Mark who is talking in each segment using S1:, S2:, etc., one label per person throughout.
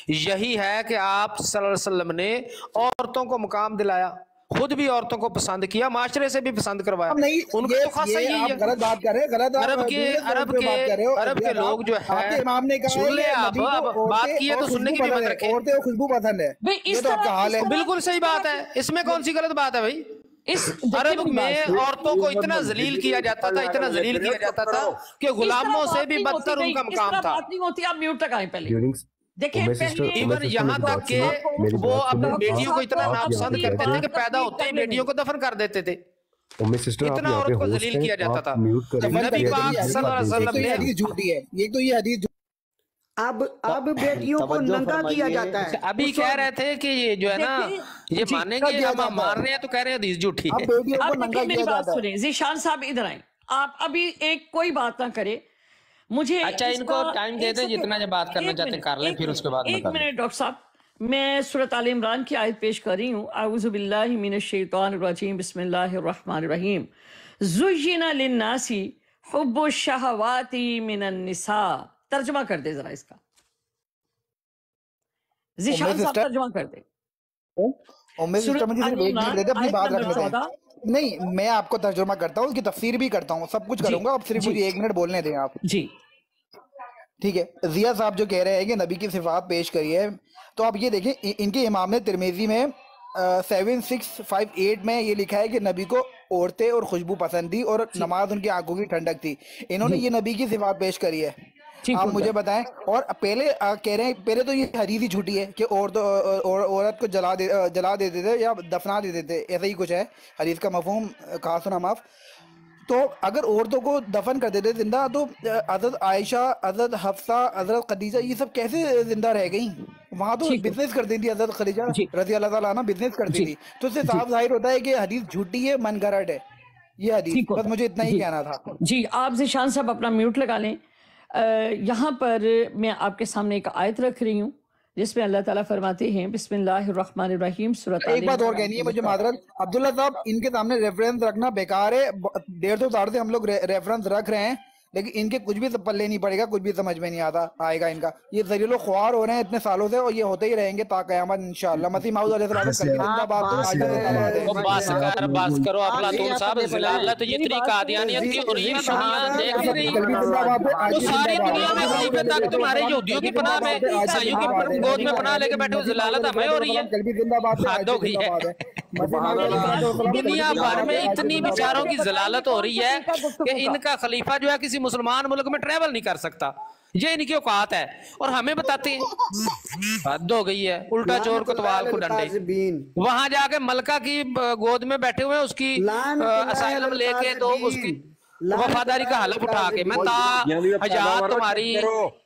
S1: یہی ہے کہ آپ صلی اللہ علیہ وسلم نے عورتوں کو مقام دلایا، خود بھی عورتوں کو پسند کیا، معاشرے سے بھی پسند کروایا. ان کا تو خاصہ یہی ہے.
S2: آپ غلط بات کر رہے ہیں، غلط
S1: عرب کے لوگ جو ہے،
S2: آپ کے امام نے کہا
S1: سن لیں آپ، بات کی ہے تو سننے کی بھی مت رکھیں.
S2: عورتیں خوشبو پسند ہے، یہ تو آپ کا حال ہے.
S1: بالکل صحیح بات ہے، اس میں کون سی غلط بات ہے بھائی؟ عرب میں عورتوں کو اتنا ذلیل کیا جاتا تھا، اتنا ذلیل کیا جاتا تھا کہ غلاموں سے بھی بدتر ان کا مقام تھا.
S3: بات نہیں ہوتی. آپ میوٹ لگائیں پہلے. دیکھیں
S1: ایون یہاں تک کہ وہ اپنی بیٹیوں کو اتنا ناپسند کرتے تھے کہ پیدا ہوتے ہی بیٹیوں کو دفن کر دیتے تھے. اتنا عورت کو ذلیل کیا جاتا تھا. نبی پاک صلی اللہ علیہ وسلم نے
S2: حدیث جھوٹی ہے، یہ تو یہ حدیث
S4: اب بیٹیوں کو ننگا کیا جاتا ہے.
S1: ابھی کہہ رہے تھے کہ یہ جو ہے نا یہ مانیں گے، ہم مان رہے ہیں تو کہہ رہے ہیں حدیث جھوٹی ہے.
S3: اب میری بات سنیں، ذیشان صاحب ادھر آئیں. آپ ابھی ایک کوئی بات نہ کرے، مجھے
S1: اچھا ان کو ٹائم دے دیں، جتنا جو بات کرنا چاہتے ہیں کر لیں، پھر اس کے بعد
S3: ایک منٹ ڈاکٹر صاحب. میں سورۃ آل عمران کی آیت پیش کر رہی ہوں. اعوذ باللہ من الشیطان الرجیم، بسم اللہ الرحمن الرحیم. زُيِّنَ لِلنَّاسِ حُبُّ الشَّهَوَاتِ مِنَ النِّسَاءِ. ترجمہ کر دے ذرا اس کا، ذیشان صاحب ترجمہ کر دے.
S2: نہیں، میں آپ کو ترجمہ کرتا ہوں، اس کی تفسیر بھی کرتا ہوں، سب کچھ کروں گا. آپ صرف مجھے 1 منٹ بولنے دیں آپ.
S3: جی
S2: ٹھیک ہے. ضیاء صاحب جو کہہ رہے ہیں کہ نبی کی صفات پیش کری ہے، تو آپ یہ دیکھیں ان کے امام نے ترمذی میں 7658 میں یہ لکھا ہے کہ نبی کو عورتیں اور خوشبو پسند تھی اور نماز ان کی آنکھوں کی ٹھنڈک تھی. انہوں نے یہ نبی کی صفات پیش کری ہے. آپ مجھے بتائیں. اور پہلے کہہ رہے ہیں، پہلے تو یہ حدیث ہی جھوٹی ہے کہ عورت کو جلا دیتے تھے یا دفنا دیتے تھے، ایسا ہی کچھ ہے حدیث کا مفہوم. کہا سنا معاف. تو اگر عورتوں کو دفن کر دیتے زندہ، تو حضرت عائشہ، حضرت حفصہ، حضرت خدیجہ یہ سب کیسے زندہ رہ گئیں؟ وہاں تو بزنس کرتی تھی حضرت خدیجہ رضی اللہ تعالیٰ عنہ، بزنس کرتی تھی. تو اس سے صاف ظاہر ہوتا ہے کہ حدیث جھوٹی ہے، من گھڑت ہے یہ حدیث. بس مجھے اتنا ہی کہنا تھا.
S3: جی آپ ذیشان صاحب اپنا میوٹ لگا لیں. یہاں پر میں آپ کے سامنے ایک آیت رکھ رہی ہوں جس میں اللہ تعالیٰ فرماتے ہیں بسم اللہ الرحمن الرحیم. سورۃ
S2: ایک بات اور کہنی ہے مجھے، معذرت عبداللہ صاحب، ان کے سامنے ریفرنس رکھنا بیکار ہے. 150 سال سے ہم لوگ ریفرنس رکھ رہے ہیں، لیکن ان کے کچھ بھی پلے نہیں پڑے گا، کچھ بھی سمجھ میں نہیں آئے گا ان کا. یہ ذلیل و خوار ہو رہے ہیں اتنے سالوں سے، اور یہ ہوتے ہی رہیں گے تا قیامت انشاءاللہ. مسیح موعود علیہ السلام
S1: بات کرو افلاطون صاحب. ذلالت یہ اتنی قادیانیت کی ہو رہی ہے، دنیا دیکھ رہی ہے تو ساری دنیا میں خلیفے تک تمہارے یہودیوں کی پناہ میں، عیسائیوں کی گود میں پناہ لے کے بیٹھے ہو. ذلالت ہمیں ہو رہی ہے، حد ہو گئی ہے. دنیا بھر میں اتنی بیچاروں کی ذلالت ہو رہی ہے کہ ان کا خلیفہ جو ہے کسی مسلمان ملک میں ٹریول نہیں کر سکتا. یہ ان کی اوقات ہے اور ہمیں بتاتے ہیں. حد ہو گئی ہے. الٹا چور کوتوال کو ڈنڈے. وہاں جا کے ملکہ کی گود میں بیٹھے ہوئے اس کی اسائلم لے کے، تو اس کی وفاداری کا حلف اٹھا کے میں تا حجات تمہاری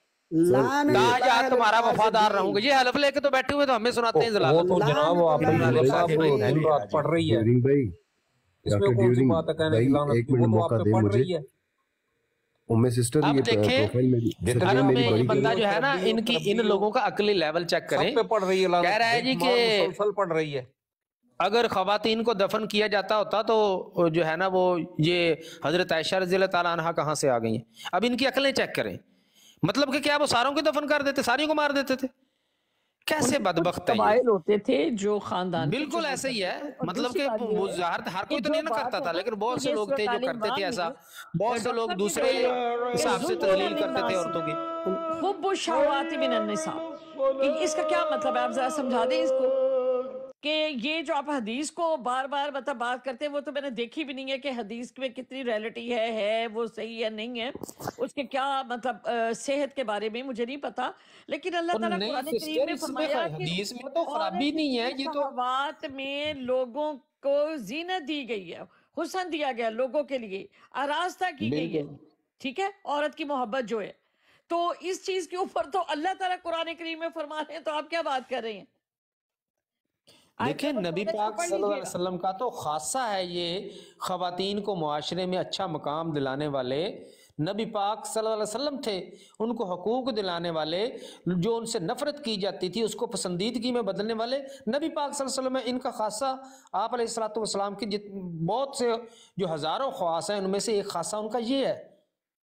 S1: تمہارا وفادار رہوں گا، یہ حلف لے کے تو بیٹھے ہوئے، تو ہمیں سناتے ہیں ذلالت.
S5: جناب وہ آپ پڑھ رہی ہے، اس میں کون سی بات ہے کہنے کی لعنت کی، وہ تو آپ پہ پڑھ رہی ہے.
S1: اب دیکھیں عرب میں یہ بندہ جو ہے نا، ان لوگوں کا عقلی لیول چیک کریں. کہہ رہا ہے جی کہ
S5: مسلسل پڑھ رہی ہے.
S1: اگر خواتین کو دفن کیا جاتا ہوتا تو جو ہے نا وہ یہ حضرت عائشہ رضی اللہ تعالیٰ عنہ کہاں سے آ گئی ہیں. اب ان کی عقلیں چیک کریں. مطلب کہ کیا وہ ساروں کو دفن کر دیتے، ساریوں کو مار دیتے تھے؟ کیسے بدبخت ہے یہ.
S3: قبائل ہوتے تھے جو خاندان،
S1: بالکل ایسے ہی ہے. مطلب کہ ہر کوئی تو نہیں نہ کرتا تھا، لیکن بہت سے لوگ تھے جو کرتے تھے ایسا. بہت سے لوگ دوسرے حساب سے تذلیل کرتے تھے عورتوں کی.
S3: حب الشہوات من النساء، اس کا کیا مطلب ہے؟ آپ ذرا سمجھا دیں اس کو کہ یہ جو آپ حدیث کو بار بار بات کرتے ہیں، وہ تو میں نے دیکھی بھی نہیں ہے کہ حدیث میں کتنی ریالٹی ہے وہ صحیح ہے نہیں ہے، اس کے کیا مطلب صحت کے بارے میں مجھے نہیں پتا. لیکن اللہ تعالیٰ قرآن کریم میں فرمایا کہ
S1: حدیث میں تو خرابی نہیں ہے. یہ تو
S3: شہوات میں لوگوں کو زینت دی گئی ہے، حسن دیا گیا لوگوں کے لیے، آراستہ کی گئی ہے. ٹھیک ہے، عورت کی محبت جو ہے، تو اس چیز کے اوپر تو اللہ تعالیٰ قرآن کریم میں فرما رہے ہیں، تو آپ کیا بات کر رہے ہیں؟
S1: دیکھیں نبی پاک صلی اللہ علیہ وسلم کا تو خاصہ ہے یہ خواتین کو معاشرے میں اچھا مقام دلانے والے. نبی پاک صلی اللہ علیہ وسلم تھے، ان کو حقوق دلانے والے، جو ان سے نفرت کی جاتی تھی اس کو پسندیدگی میں بدلنے والے. نبی پاک صلی اللہ علیہ وسلم ہے، ان کا خاصہ آپ علیہ السلام کی بہت سے جو ہزاروں خواص ہیں ان میں سے ایک خاصہ ان کا یہ ہے.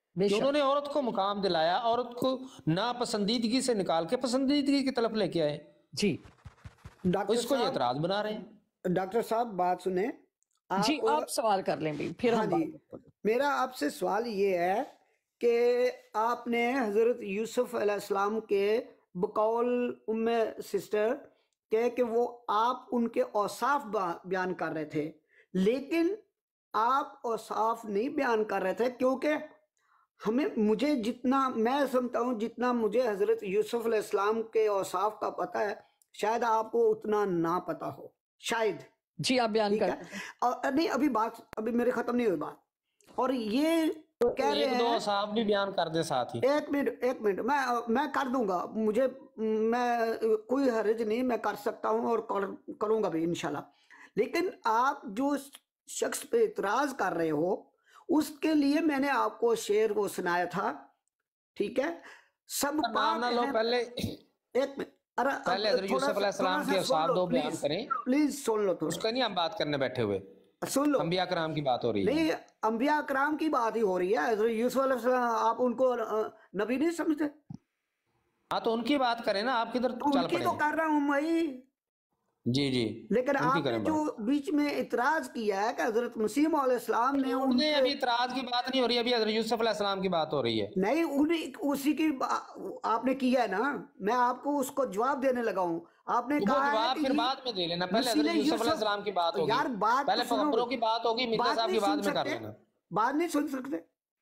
S5: کہ انہوں نے عورت کو مقام دلایا، عورت کو ناپسندیدگی سے نکال کے پسندیدگی کی طرف لے کے آئے
S3: جی
S5: اس کو یہ اعتراض بنا رہے ہیں۔
S4: ڈاکٹر صاحب بات سنیں
S3: جی، آپ سوال کر لیں بھی پھر ہم
S4: میرا آپ سے سوال یہ ہے کہ آپ نے حضرت یوسف علیہ السلام کے بقول ام سسٹر کہ وہ آپ ان کے اوصاف بیان کر رہے تھے، لیکن آپ اوصاف نہیں بیان کر رہے تھے، کیونکہ مجھے جتنا میں سمجھتا ہوں، جتنا مجھے حضرت یوسف علیہ السلام کے اوصاف کا پتہ ہے شاید آپ کو اتنا نہ پتہ ہو، شاید۔
S3: جی آپ بیان کر
S4: اور نہیں، ابھی میرے ختم نہیں ہوئی بات، اور یہ کہہ رہے ہیں
S5: ایک دو اوصاف بھی بیان کر دے ساتھ ہی۔
S4: ایک منٹ میں کر دوں گا، میں کوئی حرج نہیں، میں کر سکتا ہوں اور کروں گا بھی انشاءاللہ۔ لیکن آپ جو شخص پہ اعتراض کر رہے ہو اس کے لیے میں نے آپ کو شعر کو سنایا تھا، ٹھیک ہے؟ سب
S5: نام نہ لو، پہلے
S4: ایک منٹ،
S5: پہلے حضرت یوسف علیہ السلام کے اوصاف دو بیان کریں،
S4: پلیز سن لو،
S5: اس کا نہیں ہم بات کرنے بیٹھے ہوئے،
S4: سن لو،
S5: انبیاء کرام کی بات ہو رہی ہے۔
S4: نہیں، انبیاء کرام کی بات ہی ہو رہی ہے۔ حضرت یوسف علیہ السلام آپ ان کو نبی نہیں سمجھتے؟
S5: ہاں تو ان کی بات کریں نا، آپ کدھر
S4: تو
S5: چل
S4: ان کی
S5: پڑے
S4: تو
S5: ہیں؟
S4: کر رہا ہوں میں،
S5: جی جی،
S4: لیکن
S5: ان کی
S4: آپ نے
S5: کریں
S4: جو
S5: بات۔
S4: بیچ میں اعتراض کیا ہے کہ حضرت مسیح علیہ السلام نے ان
S5: انہیں ابھی اعتراض کی بات نہیں ہو رہی، ابھی حضرت یوسف علیہ السلام کی بات ہو رہی ہے۔
S4: نہیں، انہیں اسی کی آپ نے کیا ہے نا، میں آپ کو اس کو جواب دینے لگا ہوں۔ آپ نے
S5: وہ
S4: کہا ہے
S5: جواب
S4: کہ
S5: پھر بعد میں دے لینا، پہلے
S4: مسیح
S5: حضرت یوسف علیہ السلام کی بات ہوگی،
S4: یار بات
S5: پہلے
S4: تو سنو،
S5: پیغمبروں کی بات ہوگی، مرزا صاحب کی بعد میں کر لینا۔
S4: بات نہیں سن سکتے؟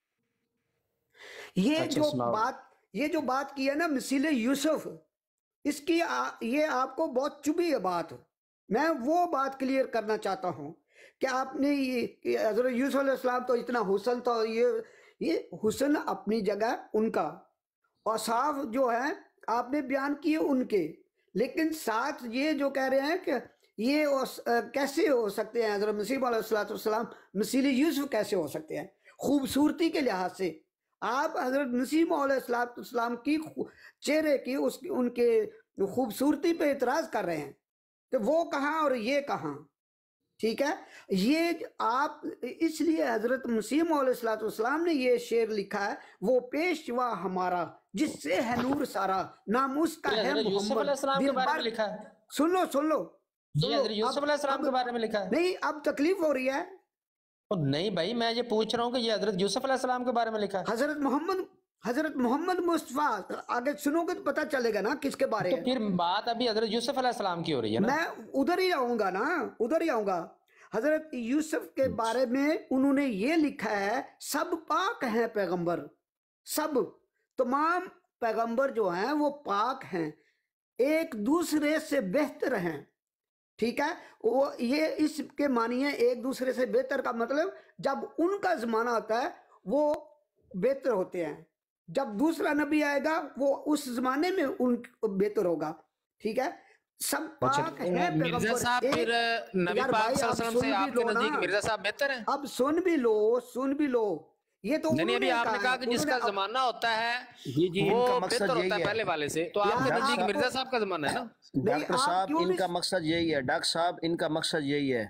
S4: یہ جو بات کی ہے نا مثیل یوسف، اس کی یہ آپ کو بہت چبھی ہے بات، میں وہ بات کلیئر کرنا چاہتا ہوں کہ آپ نے یہ حضرت یوسف علیہ السلام تو اتنا حسن تھا، یہ حسن اپنی جگہ ان کا، اوصاف جو ہے آپ نے بیان کیے ان کے، لیکن ساتھ یہ جو کہہ رہے ہیں کہ یہ کیسے ہو سکتے ہیں حضرت مسیح علیہ السلام مثیل یوسف کیسے ہو سکتے ہیں خوبصورتی کے لحاظ سے؟ آپ حضرت مسیح علیہ السلام کی چہرے کی ان کے خوبصورتی پہ اعتراض کر رہے ہیں کہ وہ کہاں اور یہ کہاں، ٹھیک ہے؟ یہ آپ اس لیے حضرت مسیح علیہ السلام نے یہ شعر لکھا ہے، وہ پیشوا ہمارا جس سے ہے نور سارا، نام اس کا ہے
S5: حضرت یوسف علیہ السلام کے بارے میں لکھا ہے؟
S4: سن لو
S5: یہ حضرت یوسف علیہ السلام کے بارے میں لکھا ہے؟
S4: نہیں، اب تکلیف ہو رہی ہے؟
S5: نہیں بھائی، میں یہ پوچھ رہا ہوں کہ یہ حضرت یوسف علیہ السلام کے بارے میں لکھا ہے؟
S4: حضرت محمد مصطفیٰ، آگے سنو گے تو پتہ چلے گا نا کس کے بارے
S5: تو
S4: ہے۔
S5: پھر بات ابھی حضرت یوسف علیہ السلام کی ہو رہی ہے نا،
S4: میں ادھر ہی آؤں گا۔ حضرت یوسف کے بارے میں انہوں نے یہ لکھا ہے، سب پاک ہیں پیغمبر، سب تمام پیغمبر جو ہیں وہ پاک ہیں، ایک دوسرے سے بہتر ہیں، ٹھیک ہے؟ وہ یہ اس کے معنی ہے ایک دوسرے سے بہتر کا مطلب جب ان کا زمانہ ہوتا ہے وہ بہتر ہوتے ہیں، جب دوسرا نبی آئے گا وہ اس زمانے میں ان بہتر ہوگا، ٹھیک ہے؟ سب پاک ہیں پیغمبر۔
S1: مرزا صاحب پھر نبی پاک صلی اللہ علیہ وسلم سے آپ کے نزدیک مرزا صاحب بہتر ہیں؟
S4: اب سن بھی لو، یہ تو
S1: نہیں، ابھی آپ نے کہا کہ جس کا زمانہ ہوتا ہے وہ بہتر ہوتا ہے پہلے والے سے، تو آپ کے نزدیک مرزا صاحب کا زمانہ ہے نا؟
S6: ڈاکٹر صاحب ان کا مقصد یہی ہے، ڈاکٹر صاحب ان کا مقصد یہی ہے۔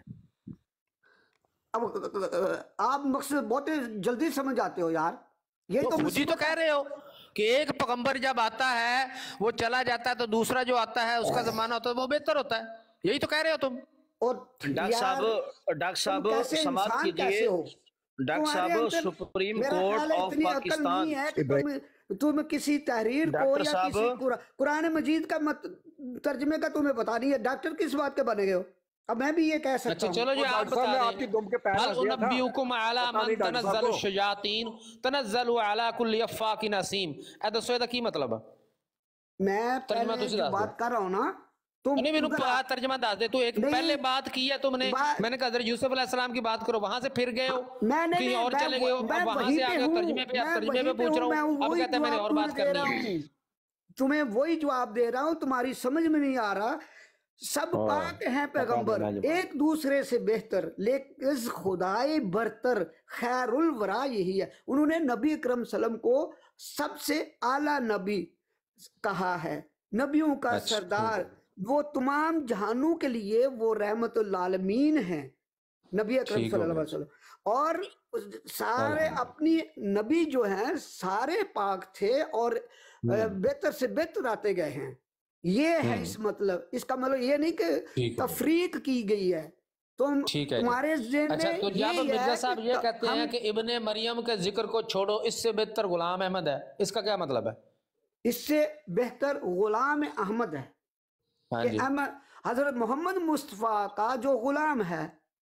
S4: اب آپ مقصد بہت جلدی سمجھ آتے ہو یار، یہ تو
S1: مجھے تو کہہ رہے ہو کہ ایک پیغمبر جب آتا ہے وہ چلا جاتا ہے تو دوسرا جو آتا ہے اس کا زمانہ ہوتا ہے وہ بہتر ہوتا ہے، یہی تو کہہ رہے ہو تم۔
S6: ڈاکٹر صاحب سماعت کیجئے، ڈاکٹر صاحب سپریم کورٹ آف پاکستان،
S4: تم کسی تحریر کو یا کسی قرآن مجید کا ترجمے کا تمہیں پتا نہیں ہے، ڈاکٹر کس بات کے بنے گئے ہو؟ اب میں بھی یہ کہہ سکتا ہوں۔
S1: چلو جی آپ بتا دیں، هل انبئکم علی من تنزل الشیاطین تنزل علی کل افاک نسیم، اے دسو یہ کی مطلب ہے؟
S4: میں پہلے جو بات کر رہا ہوں نا،
S1: نہیں میں نے ترجمہ دس دے، تو ایک پہلے بات کی ہے تم نے، میں نے کہا حضرت یوسف علیہ السلام کی بات کرو، وہاں سے پھر گئے ہو کہیں اور چلے گئے ہو، اب وہاں سے آگے ترجمے پہ پوچھ رہا ہوں، اب کہتے ہیں میں نے اور بات کرنی ہے۔
S4: تمہیں وہی جواب دے رہا ہوں، تمہاری سمجھ میں نہیں آ رہا۔ سب پاک ہیں پیغمبر، ایک دوسرے سے بہتر، لیکن خدائے برتر خیر الورا یہی ہے۔ انہوں نے نبی اکرم صلی اللہ علیہ وسلم کو سب سے اعلیٰ نبی کہا ہے، نبیوں کا سردار، وہ تمام جہانوں کے لیے وہ رحمت للعالمین ہیں، नबी अकरम सल्लल्लाहु अलैहि वसल्लम। और सारे अपनी नबी जो हैं सारे पाक थे और बेहतर से बेहतर आते गए हैं। ये है इस मतलब, इसका मतलब ये नहीं कि तफरीक की गई है। तुम्हारे ज़हन
S1: अच्छा,
S4: में
S1: तो जब मिर्जा साहब ये कहते हैं
S4: हम
S1: कि इब्ने मरियम के जिक्र को छोड़ो, इससे बेहतर गुलाम अहमद है, इसका क्या मतलब है?
S4: इससे बेहतर गुलाम अहमद है कि हजरत मोहम्मद मुस्तफ़ा का जो गुलाम है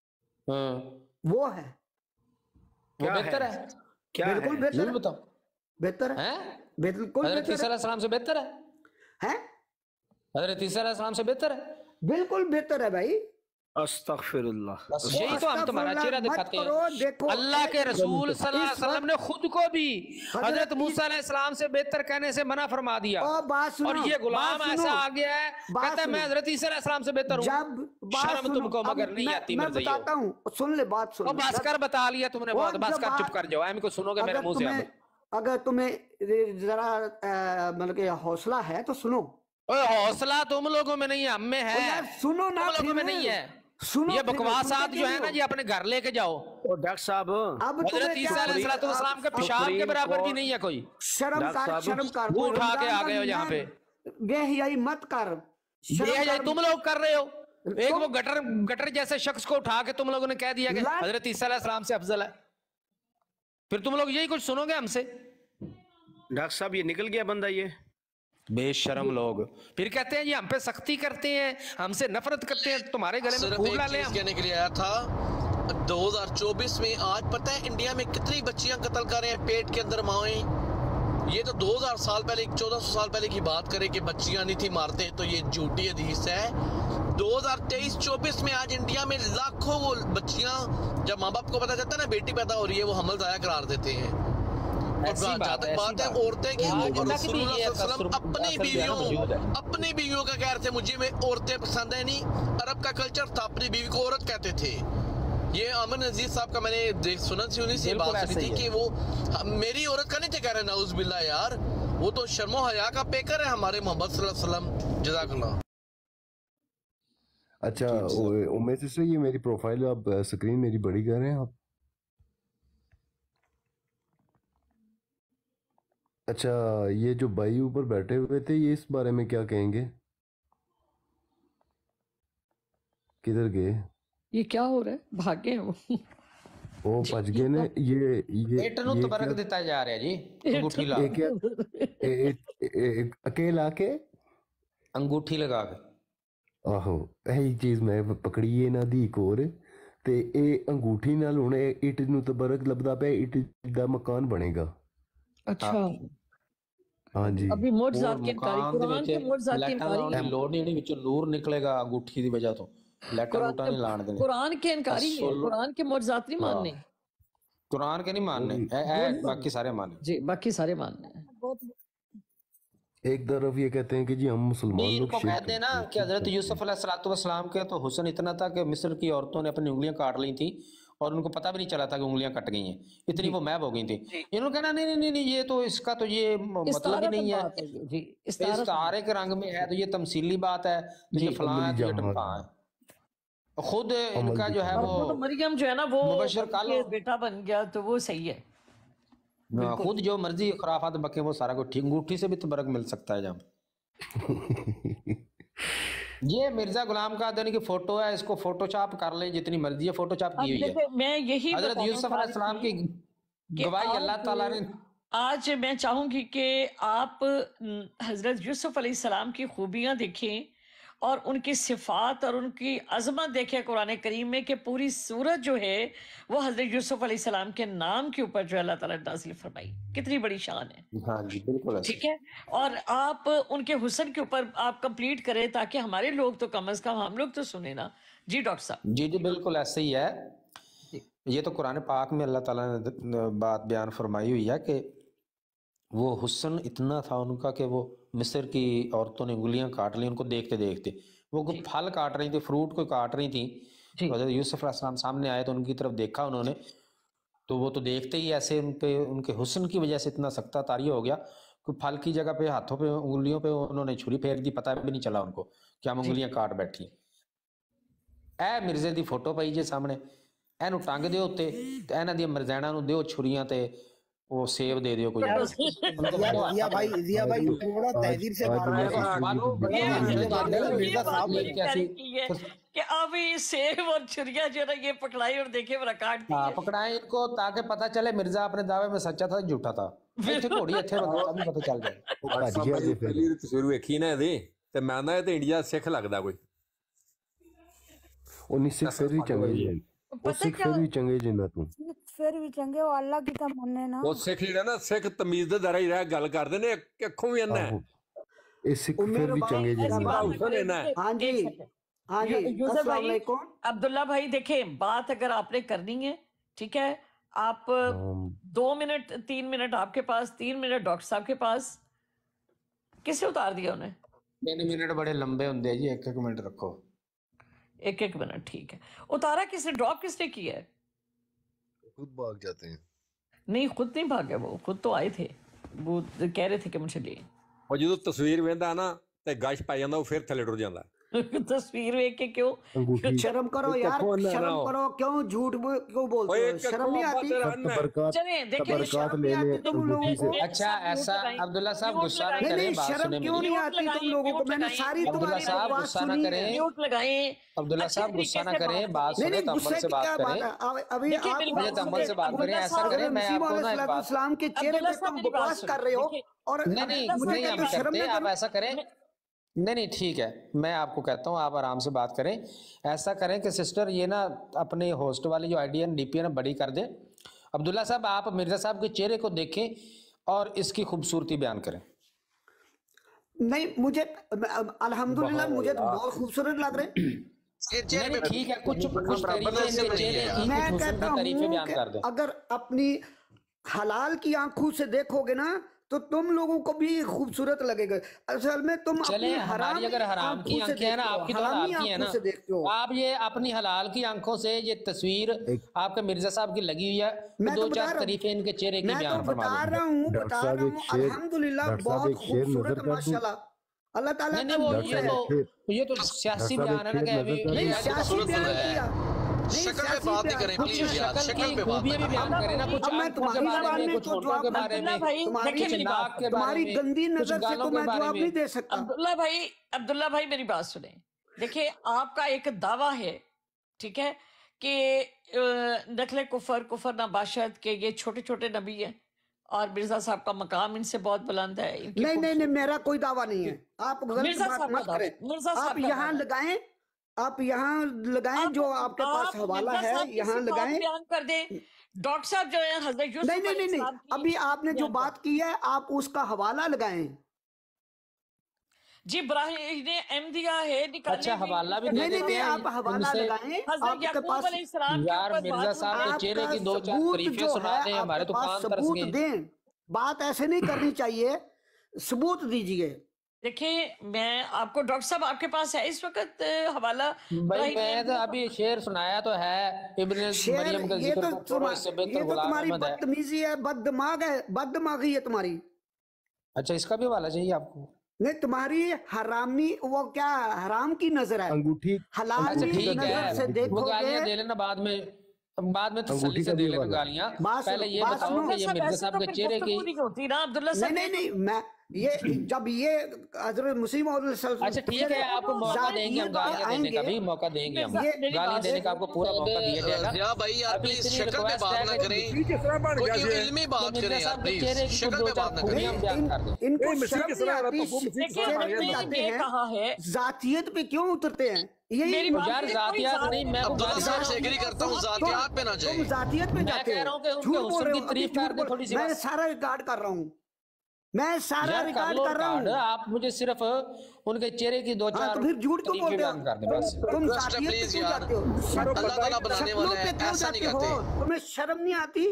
S4: वो है,
S1: वो बेहतर है?
S4: क्या बिल्कुल बेहतर है,
S1: बताओ।
S4: बेहतर है, बिल्कुल
S1: हजरत ईसा अलैहिस्सलाम से बेहतर है? हजरत ईसा अलैहिस्सलाम से बेहतर है?
S4: बिल्कुल बेहतर है भाई।
S6: अस्तगफिरुल्लाह।
S1: यही तो हम तुम्हारा चेहरा दिखाते हैं। अल्लाह के रसूल सल्लल्लाहु अलैहि वसल्लम ने खुद को भी हजरत मूसा अलैहिस्सलाम से बेहतर कहने से मना फरमा दिया, और ये गुलाम ऐसा आ गया है कहता है मैं हजरत ईसा अलैहिस्सलाम से बेहतर हूँ। शर्म तुमको मगर नहीं आती?
S4: मैं बताता हूँ, सुन ले बात, सुन।
S1: बास्कर बता लिया तुमने, बहुत बास्कर, चुप कर जाओ, को सुनोगे मेरे मुंह से।
S4: अगर तुम्हें जरा मतलब कि हौसला है तो सुनो।
S1: हौसला तुम लोगों में नहीं है, हम में है।
S4: सुनो ना,
S1: तुम लोगों में नहीं है। ये बकवासात जो है ना जी अपने घर लेके जाओ।
S6: डॉक्टर साहब,
S1: हजरत ईसा अलैहिस्सलाम के पेशाब के बराबर भी नहीं है कोई।
S4: शर्म कर
S1: उठा के आ गए हो यहाँ पे,
S4: बेहयाई मत कर।
S1: बेहयाई तुम लोग कर रहे हो। एक वो गटर जैसे शख्स को उठा के तुम लोगों ने कह दिया कि हजरत ईसा अलैहिस्सलाम से अफजल है, फिर तुम लोग यही कुछ सुनोगे हमसे?
S6: डॉक्टर साहब ये निकल गया बंदा, ये
S1: बेशरम लोग फिर कहते हैं ये हम पे सख्ती करते हैं, हमसे नफरत करते हैं, तुम्हारे गले में खूब डाले। हम
S7: कहने के लिए आया था 2024 में। आज पता है इंडिया में कितनी बच्चियां कत्ल कर रहे हैं पेट के अंदर माएं। ये तो 2000 साल पहले, 1400 साल पहले की बात करें कि बच्चियां नहीं थी मारते, तो ये झूठी हदीस है। 2023-24 में आज इंडिया में लाखों वो बच्चियां, जब माँ बाप को पता चलता है ना बेटी पैदा हो रही है, वो हमल जाया करार देते हैं। और जहाँ तक बात है औरतें की, अपनी बीवियों का कह रहे थे मुझे में औरतें पसंद है नहीं। अरब का कल्चर था, अपनी बीवी को औरत कहते थे। ये अमन अजीज साहब का मैंने सुनी से बात सुनी थी कि वो मेरी औरत का नहीं थे कह रहे, नाउज़ बिल्लाह यार, वो तो शर्मो हया का पेकर है हमारे मोहम्मद सल्लल्लाहु अलैहि वसल्लम। जज़ाकल्लाह।
S8: अच्छा उम्मे सिस्टर, ये मेरी प्रोफाइल आप स्क्रीन मेरी बड़ी कर रहे हैं आप? अच्छा, ये जो भाई ऊपर बैठे हुए थे, ये इस बारे में क्या कहेंगे? किधर गए?
S3: ये क्या हो रहा है? भागे वो
S8: भज गए ने। ये
S1: तो बरक देता जा रहा है जी। अंगूठी ला
S8: अकेला के
S1: अंगूठी लगा के,
S8: आहो यही चीज मैं पकड़ी है ना दी एक और, ते ए अंगूठी नाल हुण इट नूं तबरक लभदा पिया, इट दा मकान बनेगा।
S3: अच्छा
S8: हाँ जी,
S3: अभी मोज़ात की इनकारी, कुरान के मोज़ात की इनकारी,
S1: लोड नहीं विचों नूर निकलेगा अंगूठी दी वजह तो, लेटर लूटा नहीं लाण देने।
S3: कुरान के इनकारी है, कुरान के मोज़ात नहीं मानने,
S1: कुरान के नहीं मानने, बाकी सारे मानने जी,
S3: बाकी सारे मानने।
S8: एक तरफ ये कहते हैं कि जी हम मुसलमान लोग
S1: कहते हैं ना कि हजरत यूसुफ अलैहिस्सलाम के तो हुस्न इतना था कि मिस्र की औरतों ने अपनी उंगलियां काट ली थी और उनको पता भी नहीं चला था कि उंगलियां कट गई हैं, इतनी वो मैब हो गई थी। इन्होंने कहा नहीं ये तो इसका तो ये मतलब ही नहीं है, इस तारे के रंग में है तो ये तमसीली बात है, ये फलां है तो ये ढमका है। खुद इनका जो है वो
S3: मरियम जो है ना वो बेटा बन गया तो वो सही है।
S1: खुद जो मर्जी खुराफात बके वो सारा कुछ ठीक, अंगूठी से भी तो बरक मिल सकता है। जब ये मिर्जा गुलाम कादियानी की फोटो है, इसको फोटोशॉप कर लें जितनी मर्जी है, फोटोशॉप की हुई है।
S3: मैं यही
S1: हजरत यूसुफ अलैहिस्सलाम की गवाही अल्लाह ताला ने।
S3: आज मैं चाहूंगी कि आप हजरत यूसुफ अलैहिस्सलाम की खूबियां देखें और उनकी सिफात और उनकी अजमत देखें कुरान करीम में, कि पूरी सूरत जो है वो हजरत यूसुफ अलैहिस्सलाम के नाम के ऊपर जो अल्लाह ताला ने नाज़िल फरमाई। कितनी बड़ी शान है।
S1: हाँ जी बिल्कुल
S3: ठीक है, और आप उनके हुस्न के ऊपर आप कंप्लीट करें ताकि हमारे लोग तो कम अज कम हम लोग तो सुने ना। जी डॉक्टर साहब।
S1: जी बिल्कुल ऐसे ही है। ये तो कुरान पाक में अल्लाह ताला ने बात बयान फरमाई हुई है कि वो हुस्न इतना था उनका कि वो मिस्र की औरतों ने उंगलियां काट ली उनको देखते देखते। वो फल काट रही थी, फ्रूट को काट रही थी, हज़रत यूसुफ अलैहिस्सलाम सामने आए तो उनकी तरफ देखा उन्होंने, तो वो तो देखते ही ऐसे उनके हुस्न की वजह से इतना सख्ता तारी हो गया कि फल की जगह पे हाथों पे उंगलियों पे उन्होंने छुरी फेंक दी, पता भी नहीं चला उनको कि हम उंगलियां काट बैठी। ए मिर्जे दी फोटो पई जे सामने, ਇਹਨੂੰ ਟੰਗ ਦਿਓ ਉੱਤੇ ਤੇ ਇਹਨਾਂ ਦੀਆਂ ਮਰਜ਼ੈਣਾ ਨੂੰ ਦਿਓ ਛੁਰੀਆਂ ਤੇ وہ سیب دے دیو کوئی
S2: ضیا بھائی تھوڑا تہذیب سے
S3: کہ اب یہ سیب اور چھریاں جو ہے یہ پکڑائی اور دیکھیں میرا کاٹ دیا
S1: پکڑائیں ان کو تاکہ پتہ چلے مرزا اپنے دعوے میں سچا تھا جھوٹا تھا ایتھے گھوڑی ایتھے ابھی پتہ چل جائے
S5: تصویر ویکھی نا دی تے میں نا تے انڈیا سکھ لگدا کوئی
S8: انہی سکھ پھر بھی چنگے جی وہ سکھ پھر بھی چنگے جی نہ تو
S9: پھر بھی چنگے وہ اللہ کی تا مننے نا
S5: وہ سکھ جڑا نا سکھ تمیز دے درا ہی رہ گل کردے نے اکھوں وی اننا ہے
S8: اے سکھ پھر بھی چنگے جی
S4: ہاں جی السلام علیکم
S3: عبداللہ بھائی دیکھیں بات اگر آپ نے کرنی ہے ٹھیک ہے آپ 2 منٹ 3 منٹ آپ کے پاس 3 منٹ ڈاکٹر صاحب کے پاس کسے اتار دیا انہیں
S1: 3 منٹ بڑے لمبے ہوندے ہیں جی 1 منٹ رکھو
S3: 1 منٹ ٹھیک ہے اتارا کس نے ڈراپ کس نے کیا ہے
S10: خود بھاگ جاتے ہیں
S3: نہیں خود نہیں بھاگے وہ خود تو آئے تھے وہ کہہ رہے تھے کہ مجھے لے
S5: اور جدو تصویر ویندا نا تے گش پائی جاندا وہ پھر تھلے ٹر جاندا
S3: تصویر دیکھ کے کیوں
S4: شرم کرو یار شرم کرو کیوں جھوٹ کیوں بولتے ہو شرم نہیں آتی
S3: چلیں دیکھیں
S4: تم لوگوں کو
S1: اچھا ایسا عبداللہ صاحب غصہ نہ کریں بات
S4: شرم
S1: سنیں
S4: کیوں نہیں آتی تم لوگوں کو میں نے ساری
S1: عبداللہ صاحب غصہ نہ کریں
S3: میوٹ لگائیں
S1: عبداللہ صاحب غصہ نہ کریں بات سنیں تحمل سے بات کریں
S4: ابھی
S1: مجھے تحمل سے بات کریں ایسا کریں میں آپ کو نا ایک بات
S4: اسلام کے چہرے پہ تم بکواس کر رہے ہو اور
S1: نہیں ہم کرتے آپ ایسا کریں نہیں ٹھیک ہے میں آپ کو کہتا ہوں آپ آرام سے بات کریں ایسا کریں کہ سسٹر یہ نا اپنے ہوسٹ والی جو آئی ڈی ڈی پی ہے نا بڑی کر دیں عبداللہ صاحب آپ مرزا صاحب کے چہرے کو دیکھیں اور اس کی خوبصورتی بیان کریں
S4: نہیں مجھے الحمدللہ مجھے تو بہت خوبصورت لگ رہے
S1: نہیں ٹھیک ہے کچھ
S4: میں کہتا ہوں کہ اگر اپنی حلال کی آنکھوں سے دیکھو گے نا تو تم لوگوں کو بھی خوبصورت لگے گا اصل میں تم
S1: چلیں ہماری اگر حرام کی آنکھیں ہیں نا آپ کی تو حلال کی ہیں نا آپ یہ اپنی حلال کی آنکھوں سے یہ تصویر آپ کے مرزا صاحب کی لگی ہوئی ہے 2-4 طریقے ان کے چہرے کی بیان فرما
S4: بتا رہا ہوں الحمدللہ بہت خوبصورت ماشاءاللہ اللہ تعالیٰ
S1: یہ تو سیاسی بیان ہے نا کہ
S4: سیاسی بیان کیا
S7: شکل میں بات نہیں کریں پلیز یار شکل میں بات
S1: بھی بیان کریں نا کچھ آنکھوں کے بارے میں کچھ ہونٹوں کے بارے میں کچھ ناک کے بارے میں
S4: تمہاری گندی نظر سے تو میں جواب نہیں دے سکتا
S3: عبداللہ بھائی میری بات سنیں دیکھیں آپ کا ایک دعویٰ ہے ٹھیک ہے کہ نقل کفر نباشت کے یہ چھوٹے چھوٹے نبی ہیں اور مرزا صاحب کا مقام ان سے بہت بلند ہے
S4: نہیں میرا کوئی دعویٰ نہیں ہے آپ غلط بات مت کریں آپ یہاں لگائیں آپ یہاں لگائیں جو آپ کے پاس حوالہ ہے یہاں لگائیں
S3: کر دیں ڈاکٹر صاحب جو ہے حضرت یوسف
S4: نہیں ابھی آپ نے جو بات کی ہے آپ اس کا حوالہ لگائیں
S3: جی براہ نے ایم دیا ہے
S1: اچھا حوالہ بھی
S4: نہیں آپ حوالہ لگائیں آپ کے پاس
S1: یار مرزا صاحب کے چہرے کی 2-4 تعریفیں سنا دیں ہمارے تو کان ترس گئے
S4: دیں بات ایسے نہیں کرنی چاہیے ثبوت دیجئے
S3: دیکھیں میں آپ کو ڈاکٹر صاحب آپ کے پاس ہے اس وقت حوالہ
S1: بھائی میں تو ابھی شعر سنایا تو ہے ابن مریم کا ذکر کو اس سے بہتر غلام احمد ہے
S4: بدتمیزی ہے بد دماغی ہے تمہاری
S1: اچھا اس کا بھی حوالہ چاہیے آپ کو
S4: نہیں تمہاری حرامی وہ کیا حرام کی نظر ہے
S8: انگوٹھی
S4: حلال کی نظر سے دیکھو
S1: گالیاں دے لینا بعد میں تسلی سے دے لینا گالیاں پہلے یہ بتاؤ کہ یہ مرزا صاحب کے چہرے کی
S4: نہیں میں یہ جب یہ حضرت مسیم
S1: اچھا ٹھیک ہے آپ کو موقع دیں گے ہم گالیاں دینے کا بھی موقع دیں گے ہم گالیاں دینے کا آپ کو پورا موقع دیا جائے گا
S7: یا بھائی یار پلیز شکل میں بات نہ کریں کوئی علمی بات کریں یار پلیز شکل میں بات نہ کریں
S4: ان کو شرم نہیں آتی ہے ذاتیت پہ کیوں اترتے ہیں
S1: یار ذاتیات نہیں میں
S7: عبداللہ صاحب سے اگری کرتا ہوں ذاتیات پہ نہ جائیں
S4: تم ذاتیت پہ جاتے ہیں جھوٹ بول رہے ہو میں سارا ریکارڈ کر رہا ہوں
S1: آپ مجھے صرف ان کے چہرے کی 2-4
S4: پھر جھوٹ کیوں بولتے ہو تم ذاتیت پہ کیوں جاتے ہو
S7: اللہ تعالیٰ بنانے والا ہے ایسا نہیں کرتے
S4: تمہیں شرم نہیں آتی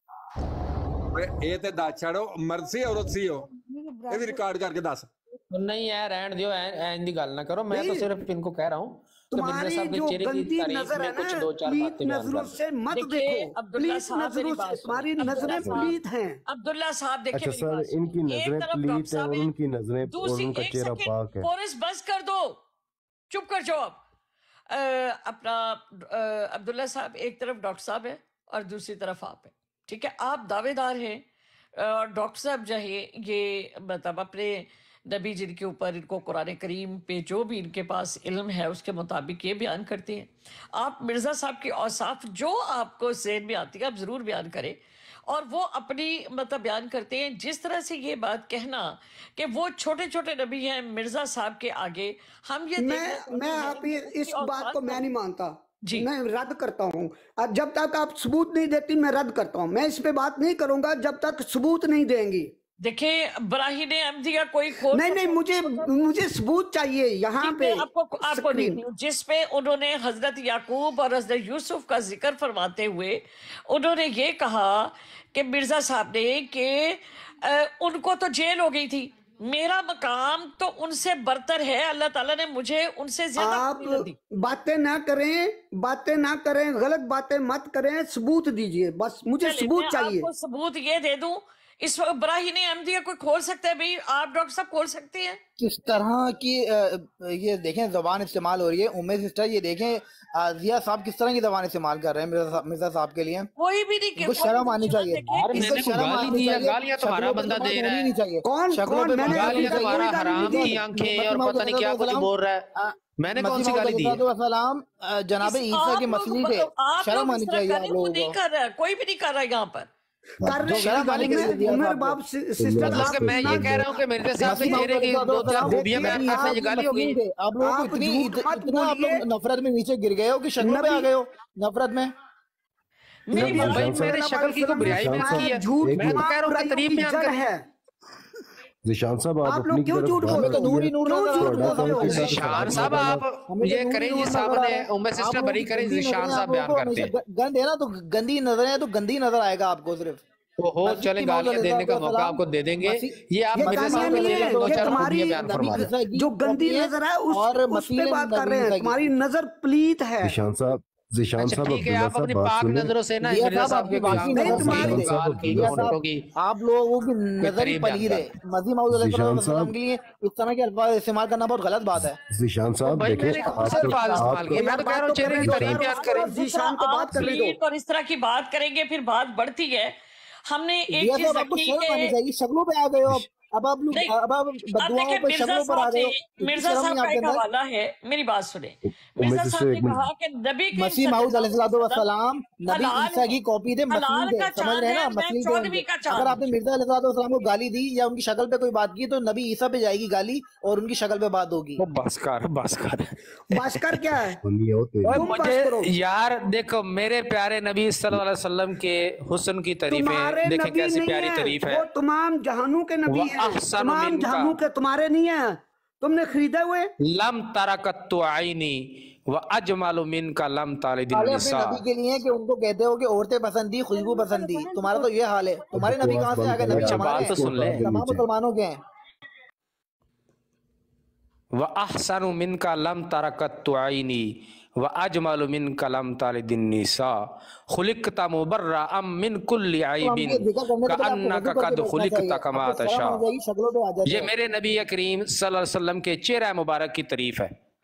S5: اے تے دا چھڑو مرد سی عورت سی ہو اے بھی ریکارڈ کر کے دس
S1: نہیں ہے رہن دیو این دی گل نہ کرو میں تو صرف ان کو کہہ رہا ہوں
S4: تمہاری جو گندی نظر ہے نا پلیت نظروں سے مت دیکھو پلیت نظروں سے تمہاری نظریں پلیت ہیں
S3: عبداللہ صاحب دیکھیں
S8: اچھا سر ان کی نظریں پلیت ہیں اور ان کی نظریں اور ان کا چہرہ پاک ہے
S3: پورس بس کر دو چپ کر جاؤ اپنا عبداللہ صاحب ایک طرف ڈاکٹر صاحب ہے اور دوسری طرف آپ ہیں، ٹھیک ہے، آپ دعوے دار ہیں، اور ڈاکٹر صاحب جو ہے یہ مطلب اپنے نبی جن کے اوپر ان کو قرآن کریم پہ جو بھی ان کے پاس علم ہے اس کے مطابق یہ بیان کرتے ہیں۔ آپ مرزا صاحب کی اوصاف جو آپ کو ذہن میں آتی ہے آپ ضرور بیان کریں، اور وہ اپنی مطلب بیان کرتے ہیں۔ جس طرح سے یہ بات کہنا کہ وہ چھوٹے چھوٹے نبی ہیں مرزا صاحب کے آگے، ہم یہ
S4: میں آپ اس بات کو میں نہیں مانتا، میں رد کرتا ہوں۔ جب تک آپ ثبوت نہیں دیتی میں رد کرتا ہوں، میں اس پہ بات نہیں کروں گا جب تک ثبوت نہیں دیں گی۔
S3: دیکھیں براہین احمدیہ کوئی
S4: نہیں مجھے ثبوت چاہیے یہاں پہ،
S3: آپ کو دیکھیں جس پہ انہوں نے حضرت یعقوب اور حضرت یوسف کا ذکر فرماتے ہوئے انہوں نے یہ کہا کہ مرزا صاحب نے کہ ان کو تو جیل ہو گئی تھی، میرا مقام تو ان سے برتر ہے، اللہ تعالیٰ نے مجھے ان سے زیادہ
S4: آپ باتیں نہ کریں، غلط باتیں مت کریں، ثبوت دیجئے، بس مجھے ثبوت چاہیے۔
S3: آپ کو ثبوت یہ دے دوں، اس وقت براہین احمدیہ کوئی کھول سکتا ہے بھئی؟ آپ ڈاکٹر صاحب کھول سکتے ہیں؟
S2: کس طرح کی یہ دیکھیں زبان استعمال ہو رہی ہے سسٹر، یہ دیکھیں ضیاء صاحب کس طرح کی زبان استعمال کر رہے ہیں مرزا صاحب کے لیے۔
S3: کوئی بھی نہیں،
S2: ان کو شرم آنی چاہیے،
S1: گالیاں تمہارا بندہ دے رہا ہے، گالیاں تمہارا حرام کی آنکھیں اور پتہ نہیں کیا کچھ بول رہا ہے، میں نے کون سی گالی دی ہے؟
S2: السلام جناب عیسیٰ کی مسیح تھے، شرم آنی چاہیے آپ لوگوں کو۔
S3: کوئی بھی نہیں کر رہا یہاں پر۔
S1: میں یہ کہہ رہا ہوں کہ مرزا صاحب کے چہرے کی دو چار خوبیاں بیان کرنے یہ گالی ہو گئی۔
S2: آپ لوگوں کو اتنا آپ لوگ نفرت میں نیچے گر گئے ہو کہ شکل پہ آ گئے ہو نفرت میں۔
S1: میں نے شکل کی کو بریائی میں کی ہے، میں تو کہہ رہا ہوں کہ تعریف بیان کریں۔
S8: ذیشان صاحب آپ اپنی کی طرف
S1: ذیشان صاحب آپ یہ کریں، یہ صاحب نے ام سسٹر بری کریں، ذیشان صاحب بیان کرتے ہیں۔
S2: گند ہے نا تو گندی نظر ہے تو گندی نظر آئے گا آپ کو صرف۔
S1: چلیں گالیاں دینے کا موقع آپ کو دے دیں گے، یہ آپ مرزا صاحب کے چہرے دو چار خوبیاں بیان فرما رہے ہیں۔
S4: جو گندی نظر ہے اس پہ بات کر رہے ہیں، تمہاری نظر پلیت ہے۔
S8: ذیشان صاحب
S1: ٹھیک ہے، آپ اپنی پاک نظروں سے نا مرزا صاحب کے
S2: آپ لوگوں کی نظر ہی پلید ہے۔ مسیح موعود علیہ السلام کے لیے اس طرح کے الفاظ استعمال کرنا بہت غلط بات ہے۔
S8: ذیشان صاحب دیکھیں
S1: میں تو کہہ رہا ہوں چہرے کی تعریف بیان کریں،
S4: ذیشان کو بات کرنے دو۔
S3: اور اس طرح کی بات کریں گے پھر بات بڑھتی ہے۔ ہم نے ایک چیز رکھی
S2: کہ شکلوں پہ آ گئے ہو، اب آپ لوگ بددعاؤں پہ شکلوں پر آ گئے ہو۔
S3: مرزا صاحب کا ایک حوالہ ہے، میری بات سنیں۔ مرزا صاحب نے کہا کہ نبی کے
S2: مسیح موعود علیہ السلام نبی عیسیٰ کی کاپی تھے، مسیح تھے، سمجھ رہے ہیں نا، مسیح تھے۔ اگر آپ نے مرزا علیہ السلام کو گالی دی یا ان کی شکل پہ کوئی بات کی تو نبی عیسیٰ پہ جائے گی گالی اور ان کی شکل پہ بات ہوگی۔
S4: باسکر کیا ہے؟
S1: مجھے یار دیکھو میرے پیارے نبی صلی اللہ علیہ وسلم کے حسن کی تعریفیں دیکھیں کیسی پیاری تعریف ہے۔
S4: وہ تمام جہانوں کے نبی ہیں، تمام جہانوں کے تمہارے نہیں ہیں، تم نے خریدے ہوئے۔
S1: لم ترکت عینی واجمل منک لم تلد النساء۔
S2: اپنے نبی کے لیے کہ ان کو کہتے ہو کہ عورتیں پسندی، خوشبو پسندی، تمہارا تو یہ حال ہے۔ تمہارے نبی کہاں سے آگے؟ نبی ہمارے
S1: تو سن لے،
S2: تمام مسلمانوں کے ہیں۔
S1: واحسن منک لم ترکت عینی واجمل منک لم تلد النساء خلقت مبرأ من کل عیب کأنک قد خلقت کما تشاء۔ یہ میرے نبی کریم صلی اللہ علیہ وسلم کے چہرہ مبارک کی تعریف ہے۔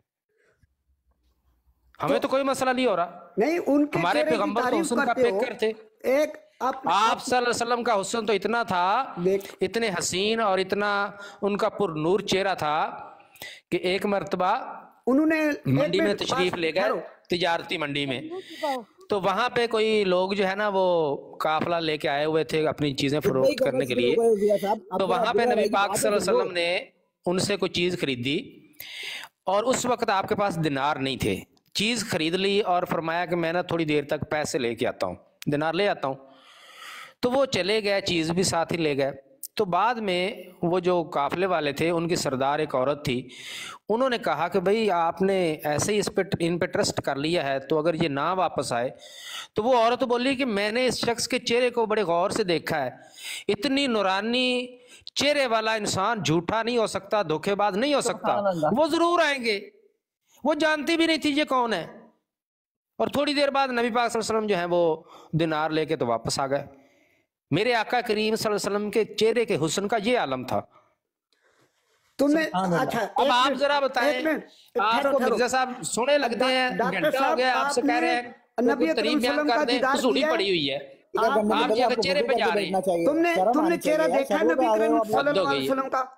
S1: ہمیں تو کوئی مسئلہ نہیں ہو رہا،
S4: نہیں ان کے
S1: ہمارے پیغمبر تو حسن کا پیکر تھے۔ آپ صلی اللہ علیہ وسلم کا حسن تو اتنا تھا، اتنے حسین اور اتنا ان کا پر نور چہرہ تھا کہ ایک مرتبہ
S4: انہوں نے
S1: منڈی میں تشریف لے گئے، تجارتی منڈی میں، تو وہاں پہ کوئی لوگ جو ہے نا وہ قافلہ لے کے آئے ہوئے تھے اپنی چیزیں فروخت کرنے کے لیے، تو وہاں پہ نبی پاک صلی اللہ علیہ وسلم نے ان سے کوئی چیز خریدی اور اس وقت آپ کے پاس دینار نہیں تھے، چیز خرید لی اور فرمایا کہ میں نا تھوڑی دیر تک پیسے لے کے آتا ہوں، دینار لے آتا ہوں۔ تو وہ چلے گئے، چیز بھی ساتھ ہی لے گئے۔ تو بعد میں وہ جو قافلے والے تھے ان کی سردار ایک عورت تھی، انہوں نے کہا کہ بھئی آپ نے ایسے ہی ان پہ ٹرسٹ کر لیا ہے تو اگر یہ نہ واپس آئے، تو وہ عورت بولی کہ میں نے اس شخص کے چہرے کو بڑے غور سے دیکھا ہے، اتنی نورانی چہرے والا انسان جھوٹا نہیں ہو سکتا، دھوکے باز نہیں ہو سکتا، وہ ضرور آئیں گے۔ وہ جانتی بھی نہیں تھی یہ کون ہے، اور تھوڑی دیر بعد نبی پاک صلی اللہ علیہ وسلم جو ہیں وہ دینار لے کے تو واپس آ گئے۔ میرے آقا کریم صلی اللہ علیہ وسلم کے چہرے کے حسن کا یہ عالم تھا۔
S4: तुमने अच्छा
S1: अब आप जरा बताएं, आपको मिर्जा साहब सोने लगते हैं, घंटा हो गया आपसे कह रहे हैं
S4: नबी
S1: तरीफ बयान कर दें, सूढ़ी पड़ी हुई है, आप ये चेहरे पे जा रहे हैं।
S4: तुमने चेहरा देखा है नबी करीम सल्लल्लाहु अलैहि वसल्लम का?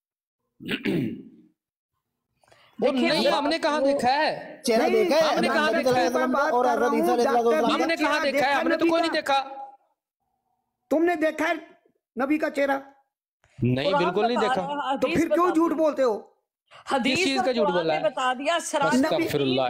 S1: नहीं, हमने कहाँ देखा है
S2: चेहरा देखा है?
S1: हमने कहाँ देखा है? हमने कहाँ देखा है? हमने तो कोई नहीं देखा।
S4: तुमने देखा है नबी का चेहरा?
S1: नहीं, बिल्कुल नहीं देखा।
S4: तो फिर क्यों झूठ बोलते हो?
S3: हदीस
S1: चीज का झूठ बोला है?
S3: बता दिया
S1: अस्तगफिरुल्लाह,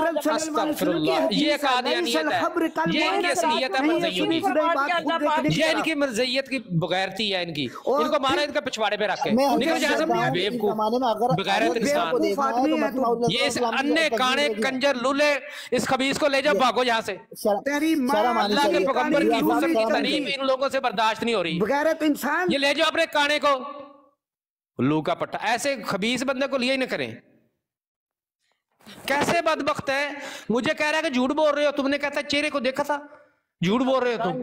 S1: ये कादियानियत है, ये इनकी असलियत है, मरज़इयत की, ये इनकी मरज़इयत की बगैरती है इनकी। इनको मारा इनका पिछवाड़े पे रख के, निकल जा सब बेवकूफ बगैरत इंसान। ये इस अन्ने काने कंजर लूले इस खबीस को ले जाओ, भागो यहाँ से। अल्लाह के पैगंबर की हुस्न की तारीफ इन लोगों से बर्दाश्त नहीं हो रही।
S4: बगैरत इंसान,
S1: ये ले जाओ अपने काने को, लू का पट्टा। ऐसे खबीस बंदे को लिए ही न करें। कैसे बदबख्त है, मुझे कह रहा है कि झूठ बोल रहे हो, तुमने कहता चेहरे को देखा था, झूठ बोल रहे हो तुम।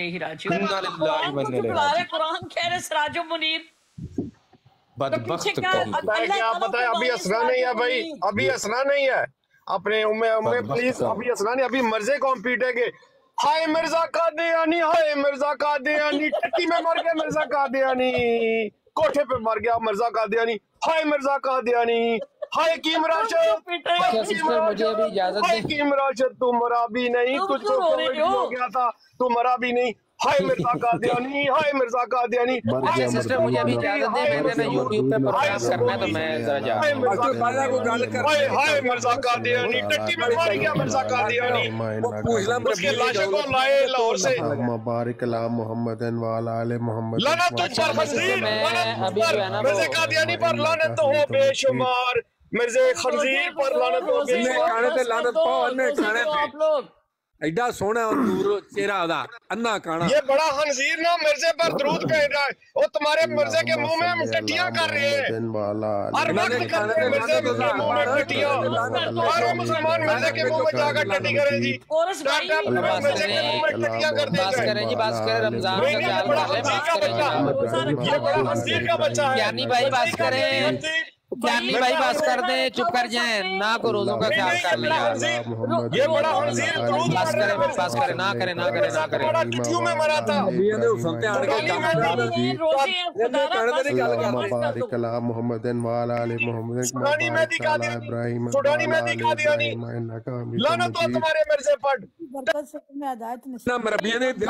S3: कुरान कह रहे सिराजुम मुनीर,
S1: बदबख्त
S11: क्या पता है, अभी हंसना नहीं है भाई, अभी हंसना नहीं है अपने प्लीज, अभी हंसना नहीं, अभी मर्जे को हम पीटेंगे। हाय मिर्जा कादियानी, हाय मिर्जा कादियानी, टट्टी में मर गया मिर्जा कादियानी, कोठे पे मर गया मिर्जा कादियानी, हाय मिर्जा कादियानी, हाय कीम राशिद,
S1: मुझे अभी इजाजत
S11: हाय कीम राशिद, तू मरा भी नहीं, तुझको कोविड हो गया था, तू मरा भी नहीं, हाय मिर्जा कादियानी, हाय मिर्जा कादियानी।
S1: सिस्टर मुझे अभी इजाजत दे, मैंने यूट्यूब पे प्रोग्राम करना है तो मैं जरा जा।
S11: हाय मिर्जा कादियानी, टट्टी में मर गया मिर्जा कादियानी, उसके लाशों को लाए लाहौर से।
S8: मुबारक अला मुहम्मदन व अला आले मुहम्मद।
S11: लानत तुझ पर खंजीर, लानत तुझ पर, मिर्जा कादियानी पर लानत हो बेशुमार, मिर्जा खंजीर पर लानत हो बेशुमार।
S3: आप लोग
S5: एडा सोना और दूर चेहरा होदा अन्ना काना,
S11: ये बड़ा खंजीर ना मिर्जे पर दरूद कह रहा है, और तुम्हारे मिर्जे के मुंह में हम टट्टियां कर रहे हैं, हर वक्त करते हैं मिर्जे के मुंह में टट्टियां, हर मुसलमान मिर्जे के मुंह में जाकर टट्टी करें जी, मिर्जे के मुंह में टट्टियां कर दें।
S1: बात करें जी, बात करें रमजान का ख्याल कर ले,
S11: ये बड़ा खंजीर का बच्चा है।
S1: ज्ञानी भाई बात करें, ज्ञानी भाई बात कर दे, चुप कर जाए ना, को रोजों का ख्याल कर लिया।
S11: ये बड़ा खंजीर दरूद
S1: बात करें, बात करें, ना करें, ना करें, ना करें।
S11: बड़ा टिट्टियों में मरा था।
S8: मुबारक अला मुहम्मदन व अला आले मुहम्मद।
S11: सुडानी में दिखा दिया, सुडानी में दिखा दिया नहीं, लानत हो तुम्हारे मिर्जे पर।
S5: ना मरबिया ने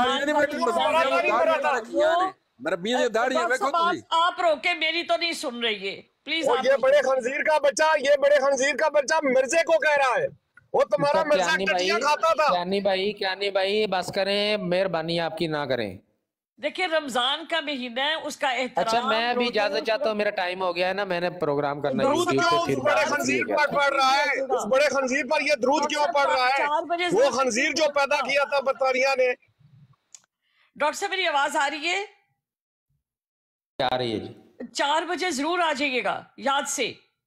S5: मरबिया ने दाढ़ी देखो तुसी।
S3: आप रोके, मेरी तो नहीं सुन रही है प्लीज।
S11: ये बड़े खंजीर का बच्चा, ये बड़े खंजीर का बच्चा मिर्जे को कह रहा है, वो तुम्हारा मिर्जा टट्टियां खाता था।
S1: ज्ञानी भाई बस करें, मेहरबानी आपकी ना करें।
S3: देखिए रमजान का महीना है, उसका एहतराम।
S1: अच्छा मैं भी इजाजत चाहता हूँ, मेरा टाइम हो गया है ना, मैंने प्रोग्राम करना है।
S11: दरूद क्यों उस बड़े खंजीर पर पड़ रहा है, उस बड़े खंजीर पर ये दरूद क्यों पड़ रहा है? वो खंजीर जो पैदा किया था बरतानिया ने।
S3: डॉक्टर साहब मेरी आवाज आ रही है?
S1: आ रही है जी।
S3: 4 बजे जरूर आ जाइएगा याद से,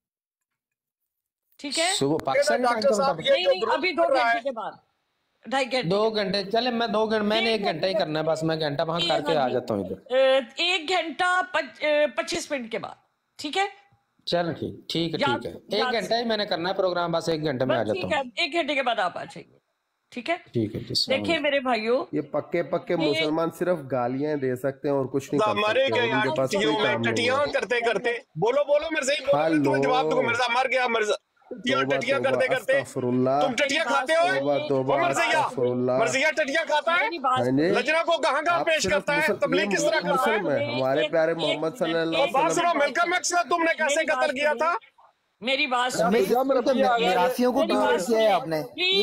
S3: ठीक है?
S1: सुबह पाकिस्तान
S3: नहीं, अभी 2 घंटे के बाद, 2.5 घंटे।
S1: 2 घंटे चले, मैं 2 घंटे, मैंने 1 घंटा ही करना है बस, मैं घंटा वहां करके आ जाता हूँ इधर। 1
S3: घंटा 25 मिनट के बाद, ठीक है?
S1: चल ठीक है। 1 घंटा ही मैंने करना है प्रोग्राम, बस 1 घंटे में आ जाता हूँ।
S3: 1 घंटे के बाद आप आ जाइए, ठीक है?
S1: ठीक है।
S3: देखिए मेरे भाइयों,
S8: ये पक्के मुसलमान सिर्फ गालियां दे सकते हैं और कुछ नहीं कर सकते। उनके पास कोई काम नहीं है।
S11: करते बोलो मिर्जा, तुम जवाब दो, मिर्जा मर गया, मिर्जा टट्टियां करते तुम टट्टियां खाते हो, मर्जिया टट्टियां खाता है, लजना को कहाँ पेश करता है, तबलीग किस तरह करता है?
S8: हमारे प्यारे मोहम्मद सल्लल्लाहु अलैहि वसल्लम,
S11: मिल्का मैक्स तुमने कैसे कत्ल किया था?
S3: मेरी बात
S2: मिरासियों को किया है आपने,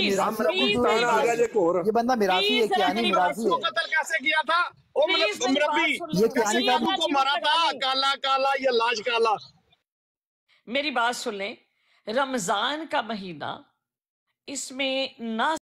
S2: ये बंदा मिरासी है, क्या नहीं मिरासी है?
S11: कत्ल कैसे किया था? ये क्या को मारा था? काला ये लाश काला।
S3: मेरी बात सुन लें, रमजान का महीना, इसमें ना